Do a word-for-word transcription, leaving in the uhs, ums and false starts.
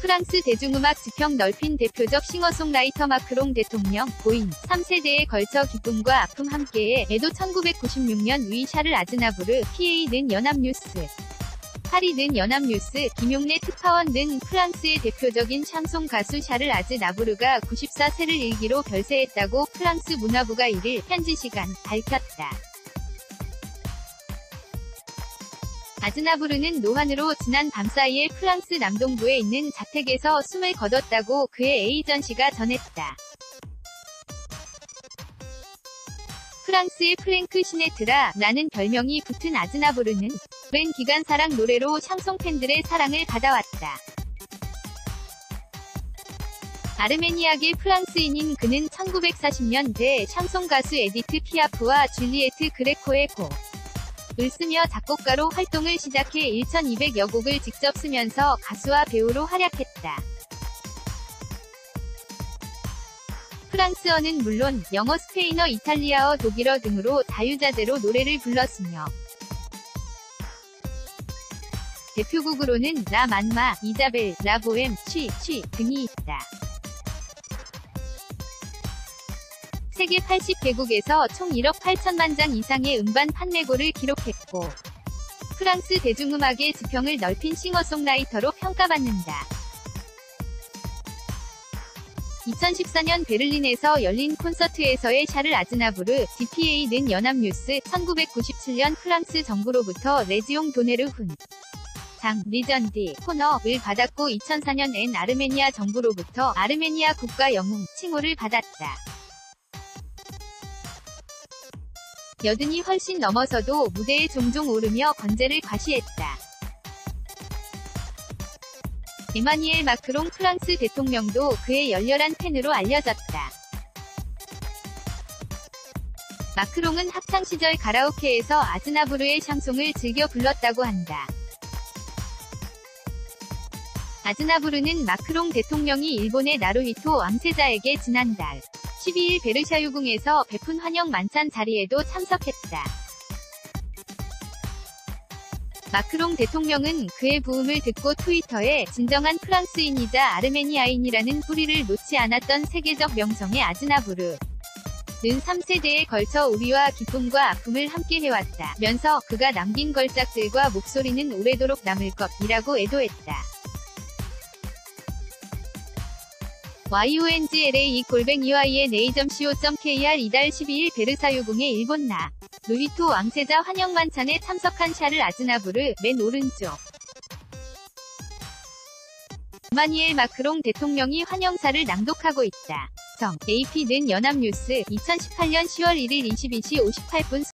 프랑스 대중음악 지평 넓힌 대표적 싱어송라이터 마크롱 대통령, 고인, 삼 세대에 걸쳐 기쁨과 아픔 함께해 에도 천구백구십육 년 위 샤를 아즈나부르, 피에이 는 연합뉴스, 파리 는 연합뉴스, 김용래 특파원 등 프랑스의 대표적인 샹송 가수 샤를 아즈나부르가 구십사 세를 일기로 별세했다고 프랑스 문화부가 일일 현지 시간 밝혔다. 아즈나부르는 노환으로 지난 밤사이에 프랑스 남동부에 있는 자택에서 숨을 거뒀다고 그의 에이전시가 전했다. 프랑스의 프랭크 시네트라, 나는 별명이 붙은 아즈나부르는 오랜 기간 사랑 노래로 샹송 팬들의 사랑을 받아왔다. 아르메니아계 프랑스인인 그는 천구백사십 년대 샹송 가수 에디트 피아프와 줄리에트 그레코의 곡 을 쓰며 작곡가로 활동을 시작해 천이백여 곡을 직접 쓰면서 가수와 배우로 활약했다. 프랑스어는 물론 영어, 스페인어, 이탈리아어, 독일어 등으로 자유자재로 노래를 불렀으며 대표곡으로는 라 만마, 이자벨, 라 보엠, 쉬, 쉬 등이 있다. 세계 팔십 개국에서 총 일억 팔천만 장 이상의 음반 판매고를 기록했고 프랑스 대중음악의 지평을 넓힌 싱어송라이터로 평가받는다. 이천십사 년 베를린에서 열린 콘서트에서의 샤를 아즈나부르, 디피에이 는 연합뉴스, 천구백구십칠 년 프랑스 정부로부터 레지옹 도네르 훈 장, 리전디, 호너를 받았고 이천사 년엔 아르메니아 정부로부터 아르메니아 국가 영웅 칭호를 받았다. 여든이 훨씬 넘어서도 무대에 종종 오르며 건재를 과시했다. 에마니엘 마크롱 프랑스 대통령도 그의 열렬한 팬으로 알려졌다. 마크롱은 학창시절 가라오케에서 아즈나부르의 샹송을 즐겨 불렀다고 한다. 아즈나부르는 마크롱 대통령이 일본의 나루히토 왕세자에게 지난달 십이 일 베르샤유궁에서 베푼 환영 만찬 자리에도 참석했다. 마크롱 대통령은 그의 부음을 듣고 트위터에 진정한 프랑스인이자 아르메니아인이라는 뿌리를 놓지 않았던 세계적 명성의 아즈나부르 는 삼 세대에 걸쳐 우리와 기쁨과 아픔을 함께 해왔다 면서 그가 남긴 걸작들과 목소리는 오래도록 남을 것이라고 애도했다. 와이온글레이 골뱅이 와이엔에이 점 씨오 점 케이알 이달 십이 일 베르사유궁의 일본 나 루히토 왕세자 환영 만찬에 참석한 샤를 아즈나부르, 맨 오른쪽. 에마니엘 마크롱 대통령이 환영사를 낭독하고 있다. 정, 에이피 는 연합뉴스, 이천십팔 년 시월 일 일 이십이 시 오십팔 분